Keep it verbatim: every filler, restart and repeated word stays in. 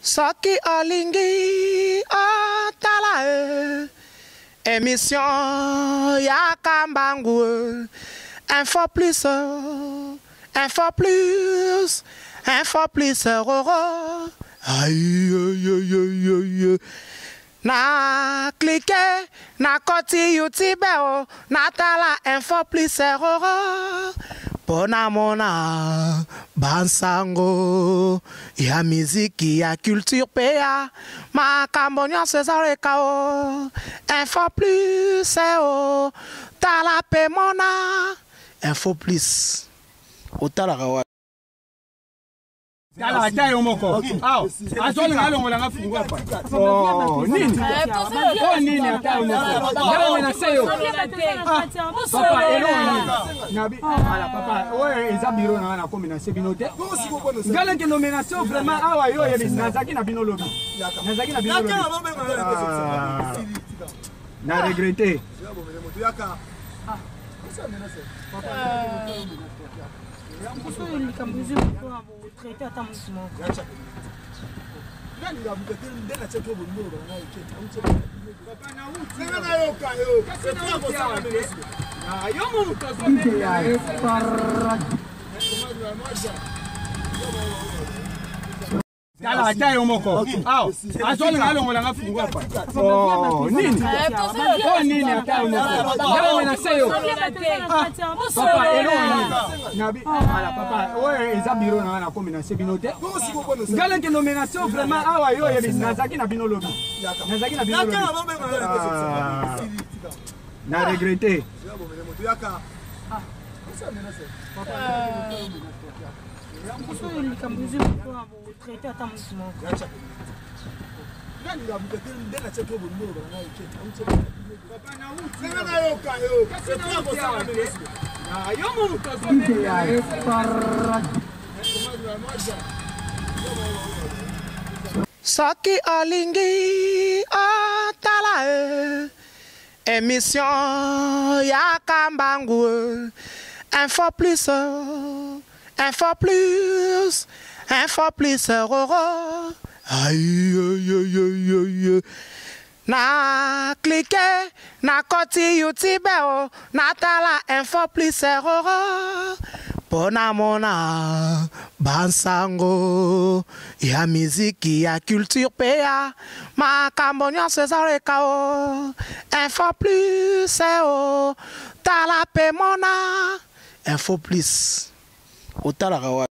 Soki olingi otala émission ya Kambangu info plus info plus info plus roro aïe aïe aïe aïe aïe na cliquer na koti YouTube o na tala info plus roro pona mona bansango ya miziki ya culture pea makambo nyonso ezaleka o info plus o tala pe mona info plus otalaka wa Kala tayo moko. Aw, azoli ngalo ngolanga fungu hapa. Oh, nini? Oh, nini atayo moko. Ngalo na seyo. Papa, elo nini? Nabi, ala papa, oye eza biro na na komi na sebinote. Ngalo ke nomination vraiment awa yo ye nazaki na bino lobi. Nazaki na bino lobi. Na regretter. Kala tayo moko. Aw, azoli ngalo ngolanga fungu hapa. Oh, nini? Oh, nini atayo moko. Ngalo na seyo. Papa, elo nini? Nabi, ala papa, oye eza biro na na komi na sebinote. Ngalo ke nomination vraiment awa yo ye nazaki na bino lobi. Nazaki na bino lobi. Na regretter. Soki olingi otala émission ya Kambangu info plus info plus info plus roro aïe aïe aïe aïe aïe na cliquer na koti YouTube o na tala info plus roro pona mona bansango ya miziki ya culture pea makambo nyonso ezaleka o info plus o tala pe mona info plus otalaka wa